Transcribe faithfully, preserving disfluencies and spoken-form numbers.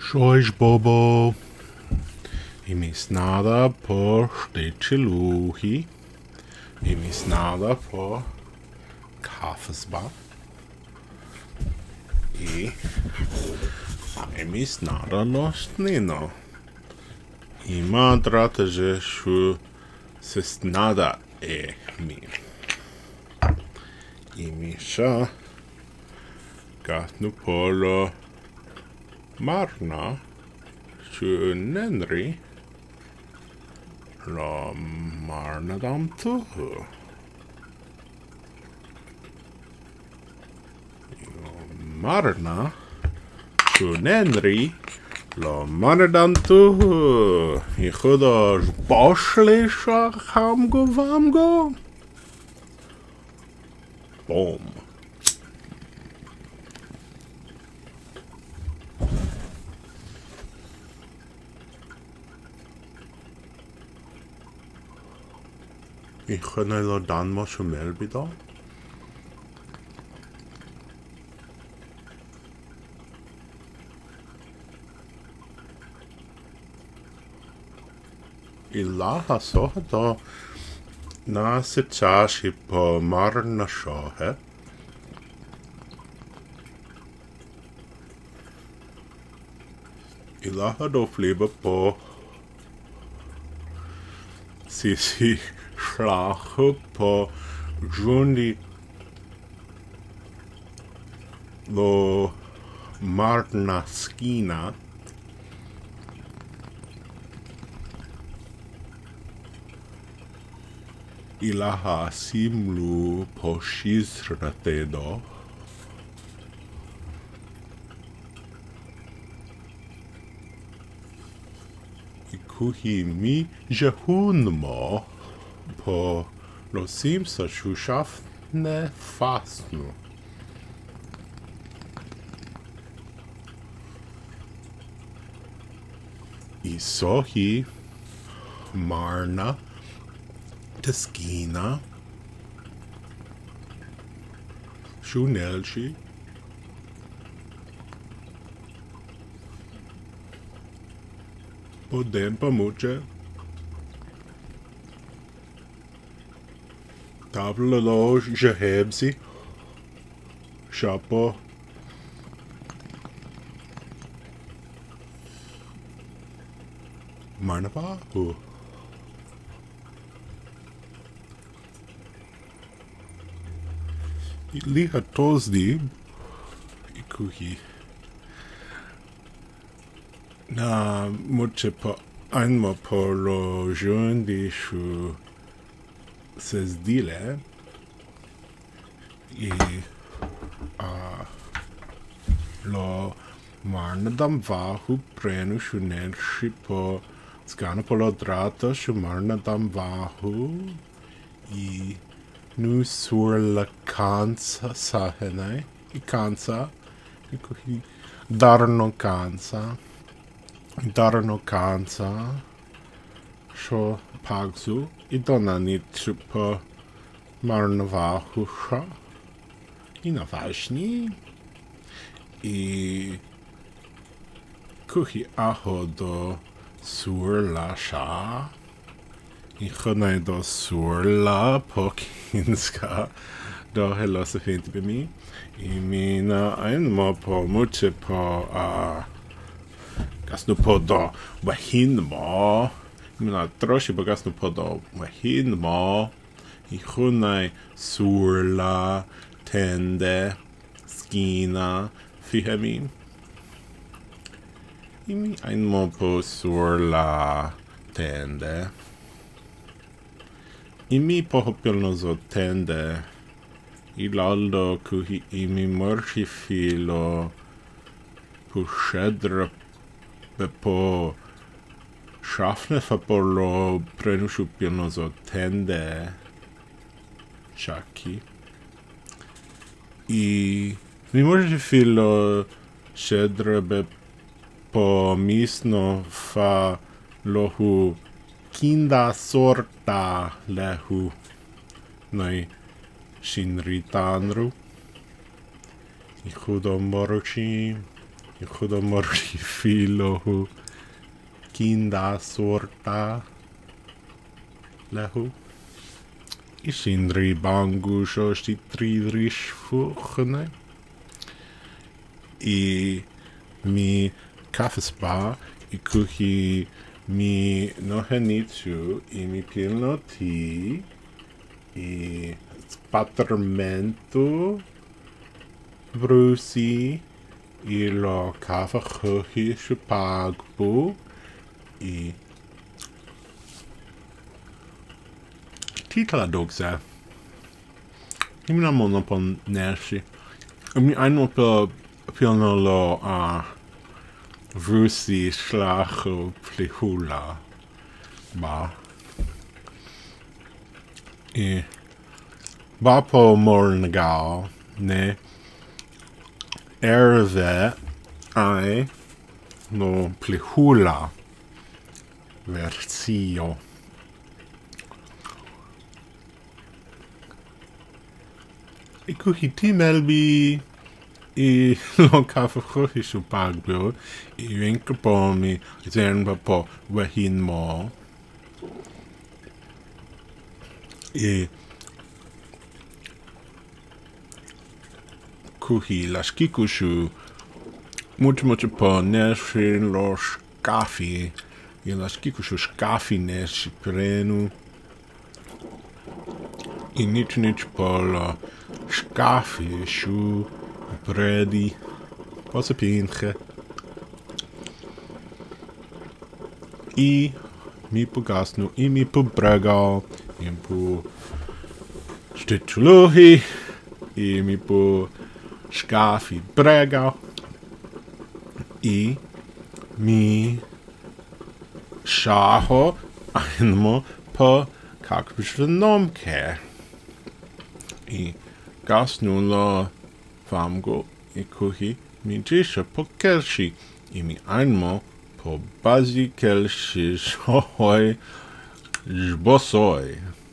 Cześć Bobo. I mi snada po ctitcilu'i. I mi snada po kafyzba. I a mi snada no snino. I madrate, że shu se snada e mi. I mi sha gatnu polo marna shu nenri la marna dam tuhu. Marna shu nenri la marna dam tuhu. I chudo boshli sha hamgo vamgo. Boom. Ich kann lo dan mo shumel bido. Illa haso do na se chashi po marna shohe. Illa do fliba po si si slagen på jundi lo marna skina. Ilaha simlu po shizratedo. Ikuhi mi jehunmo po lo simsa shushafne fastnu. I sohi marna teskina shunelshi podempa mutce tavla lo jehebsi shapo marnava hu. Liha tosdi ikuhi na mutce po ainmo po lo jundi shu sezdile i a lo marna dam vahu prenu shu nelshi po skana po lo drata shu marna dam vahu i nu surla kansa sahenai i kansa ikuhi darno kansa darno kansa sho pagzu i donani po marna vahu sha i na važni i kuhi aho do surla sha i chonai do surla po kinzga do helo se fint be mi i mi na ainmo po mutce po a gasnu po do ainmo mi na troši po gasnu po do ainmo i chonai surla tende skina fihemi i mi ainmo po surla tende i mi pohopilno zo tende i laldo kuhi i mi morši filo pušedra be po šafne fa po lo prenušu pilno zo tende čaki i mi morši filo šedra be po misno fa lohu kinda sorta lehu noi shinritanru i chudo morochi ichud morshifilo kinda sorta lehu. Isindri bangu shosti tridrish fuchne. I mi kafyzba i kuhi mi nohenitsu i mi pilno ti i spatramento brusi i lo kafyjvenomkei i titla dogsa. I mi namono pon nersi. I mi ainmo po pilno lo a Rusi slacho plihula ba i ba po mornagao ne erve ai no plihula versio ikuhi melbi i lo kafyjvenomkei i rinka po mi zernba po ainmo i kuhi las kikushu mucho mucho po nersi lo skafi i las kikushu skafi nersi prenu i nič nič po lo skafi shu predi posapinche i mi pogasnu i mi pobregal i po ctitcilu'i i mi po skafi bregal i mi shaho ainmo po kakpyjvenomkei i gasnu lo famgo i kuhi mi ji'a po kelshi i mi ainmo po bazi kelshi shohoi jbosoi.